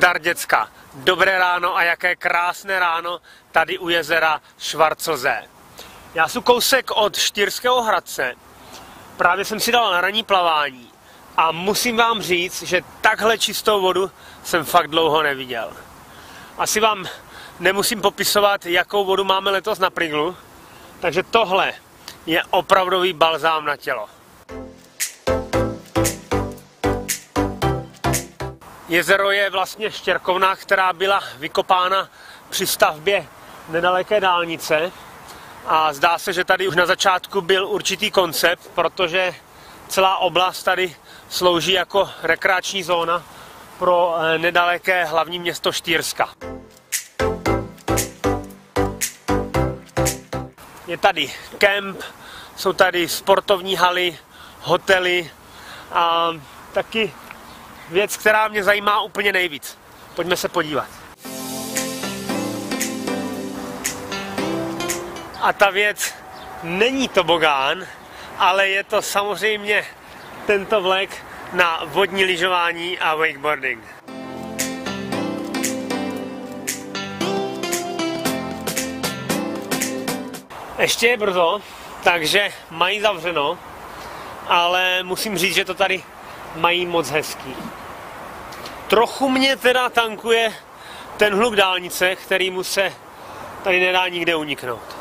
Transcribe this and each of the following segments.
Zdar děcka, dobré ráno a jaké krásné ráno tady u jezera Schwarzlsee. Já jsem kousek od Štýrského Hradce, právě jsem si dal na ranní plavání a musím vám říct, že takhle čistou vodu jsem fakt dlouho neviděl. Asi vám nemusím popisovat, jakou vodu máme letos na Priglu, takže tohle je opravdový balzám na tělo. Jezero je vlastně štěrkovna, která byla vykopána při stavbě nedaleké dálnice a zdá se, že tady už na začátku byl určitý koncept, protože celá oblast tady slouží jako rekreační zóna pro nedaleké hlavní město Štýrska. Je tady kemp, jsou tady sportovní haly, hotely a taky věc, která mě zajímá úplně nejvíc. Pojďme se podívat. A ta věc není tobogán, ale je to samozřejmě tento vlek na vodní lyžování a wakeboarding. Ještě je brzo, takže mají zavřeno, ale musím říct, že to tady mají moc hezký. Trochu mě teda tankuje ten hluk dálnice, kterýmu se tady nedá nikde uniknout.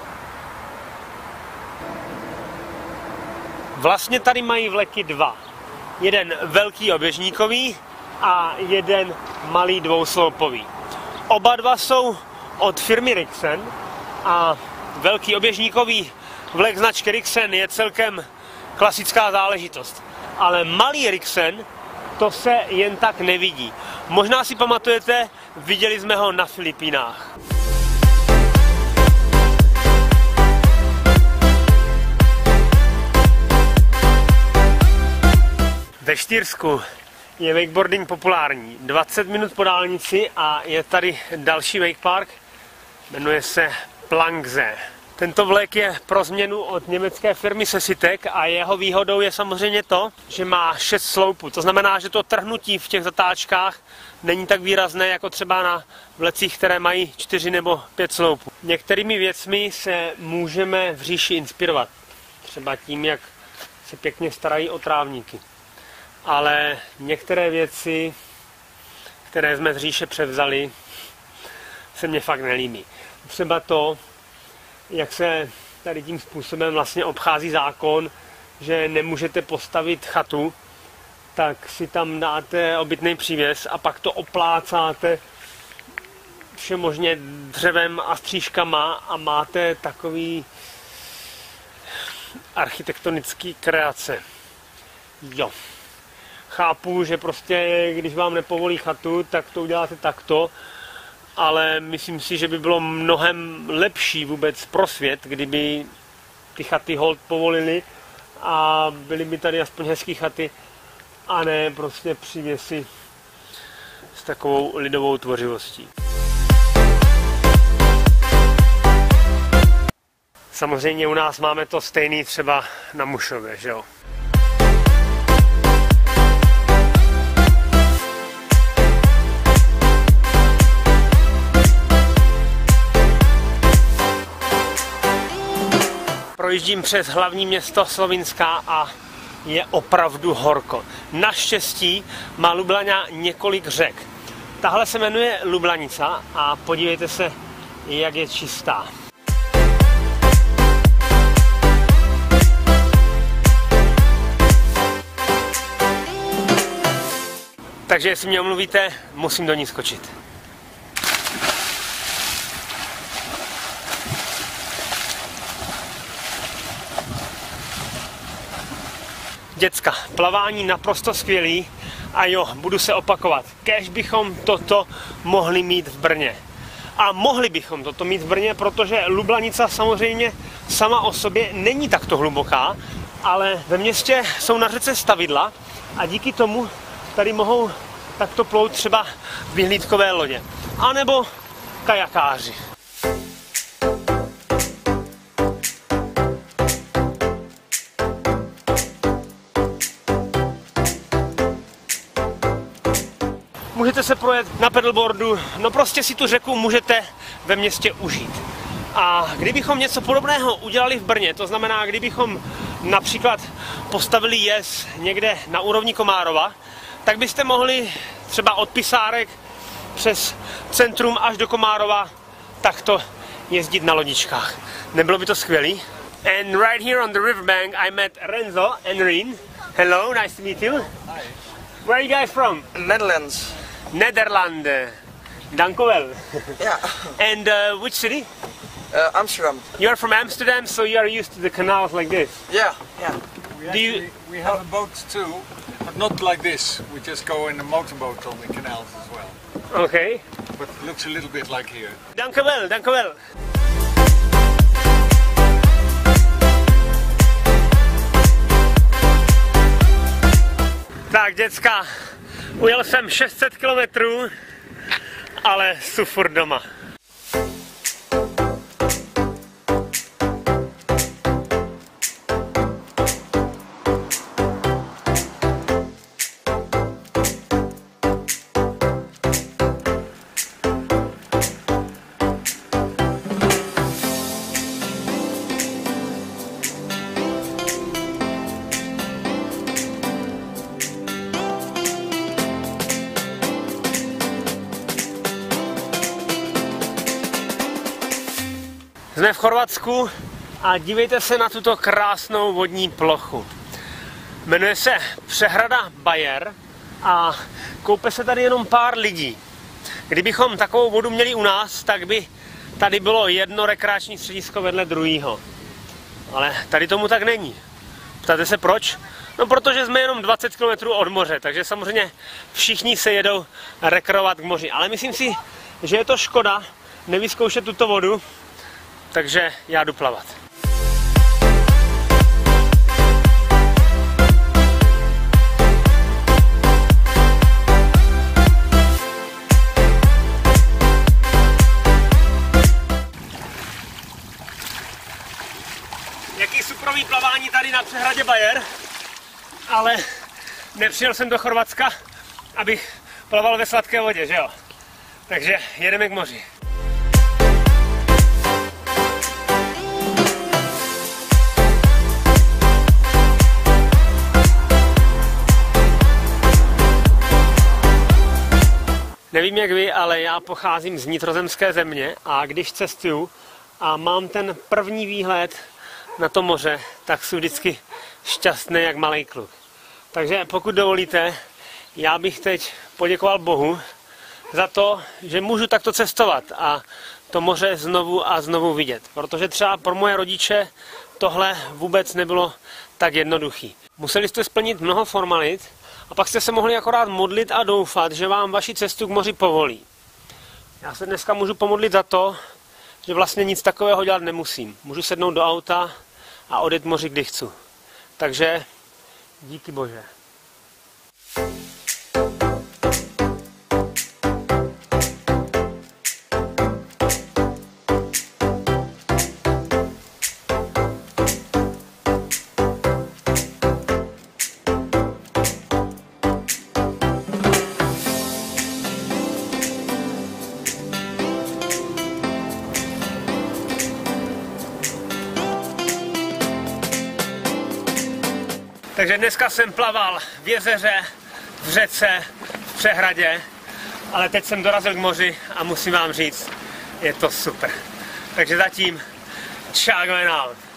Vlastně tady mají vleky dva. Jeden velký oběžníkový a jeden malý dvousloupový. Oba dva jsou od firmy Rixen a velký oběžníkový vlek značky Rixen je celkem klasická záležitost. Ale malý Rixen, to se jen tak nevidí. Možná si pamatujete, viděli jsme ho na Filipínách. Ve Štýrsku je wakeboarding populární. 20 minut po dálnici a je tady další wakepark, jmenuje se Plankse. Tento vlek je pro změnu od německé firmy Sesitek a jeho výhodou je samozřejmě to, že má 6 sloupů. To znamená, že to trhnutí v těch zatáčkách není tak výrazné jako třeba na vlecích, které mají 4 nebo 5 sloupů. Některými věcmi se můžeme v říši inspirovat. Třeba tím, jak se pěkně starají o trávníky. Ale některé věci, které jsme z říše převzali, se mně fakt nelíbí. Třeba to, jak se tady tím způsobem vlastně obchází zákon, že nemůžete postavit chatu, tak si tam dáte obytný přívěs a pak to oplácáte všemožně dřevem a stříškama a máte takový architektonický kreace. Jo. Chápu, že prostě, když vám nepovolí chatu, tak to uděláte takto, ale myslím si, že by bylo mnohem lepší vůbec pro svět, kdyby ty chaty hold povolili a byly by tady aspoň hezký chaty a ne prostě přívěsy s takovou lidovou tvořivostí. Samozřejmě u nás máme to stejný třeba na Mušově, že jo? Projíždím přes hlavní město Slovinska a je opravdu horko. Naštěstí má Lublaňa několik řek. Tahle se jmenuje Lublanica a podívejte se, jak je čistá. Takže jestli mě omluvíte, musím do ní skočit. Děcka, plavání naprosto skvělý a jo, budu se opakovat. Kéž bychom toto mohli mít v Brně. A mohli bychom toto mít v Brně, protože Lublanica samozřejmě sama o sobě není takto hluboká, ale ve městě jsou na řece stavidla a díky tomu tady mohou takto plout třeba vyhlídkové lodě. A nebo kajakáři. můžete se projet na pedalboardu, no prostě si tu řeku můžete ve městě užít. A kdybychom něco podobného udělali v Brně, to znamená, kdybychom například postavili jez někde na úrovni Komárova, tak byste mohli třeba od Pisárek přes centrum až do Komárova takto jezdit na lodičkách. Nebylo by to skvělý? And right here on the riverbank I met Renzo and Rien. Hello, nice to meet you. Hi. Where are you guys from? Netherlands. Netherlands. Dank u wel. Yeah. And which city? Amsterdam. You're from Amsterdam, so you are used to the canals like this. Yeah. We have a boat too, but not like this. We just go in a motorboat on the canals as well. Okay. But it looks a little bit like here. Dank u wel, dank u wel. Tak, děcka, ujel jsem 600 kilometrů, ale jsou furt doma. Jsme v Chorvatsku a dívejte se na tuto krásnou vodní plochu. Jmenuje se přehrada Bayer a koupe se tady jenom pár lidí. Kdybychom takovou vodu měli u nás, tak by tady bylo jedno rekreační středisko vedle druhého. Ale tady tomu tak není. Ptáte se proč? No protože jsme jenom 20 km od moře, takže samozřejmě všichni se jedou rekreovat k moři. Ale myslím si, že je to škoda nevyzkoušet tuto vodu, takže já jdu plavat. Jaký superový plavání tady na přehradě Bayer, ale nepřijel jsem do Chorvatska, abych plaval ve sladké vodě, že jo? Takže jedeme k moři. Nevím jak vy, ale já pocházím z vnitrozemské země a když cestuju a mám ten první výhled na to moře, tak jsem vždycky šťastný jak malý kluk. Takže pokud dovolíte, já bych teď poděkoval Bohu za to, že můžu takto cestovat a to moře znovu a znovu vidět. Protože třeba pro moje rodiče tohle vůbec nebylo tak jednoduchý. Museli jste splnit mnoho formalit, a pak jste se mohli akorát modlit a doufat, že vám vaši cestu k moři povolí. Já se dneska můžu pomodlit za to, že vlastně nic takového dělat nemusím. Můžu sednout do auta a odjet moři, kdy chci. Takže díky Bože. Takže dneska jsem plaval v jezeře, v řece, v přehradě, ale teď jsem dorazil k moři a musím vám říct, je to super. Takže zatím, čau, going out.